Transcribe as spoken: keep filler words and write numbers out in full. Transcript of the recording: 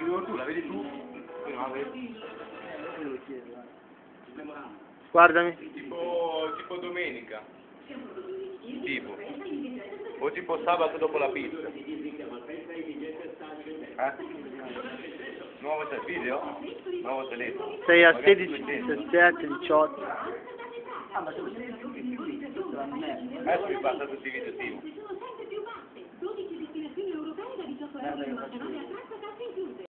scrivo tu, la vedi tu? Io non la vedo. Guardami. Tipo, tipo domenica. Tipo. O tipo sabato dopo la pizza. Eh? Nuovo c'è il video? Nuovo telefono. Sei a sedici, diciassette, diciotto. Adesso mi passa tutti i video tipo. dodici destinazioni europee da diciotto euro.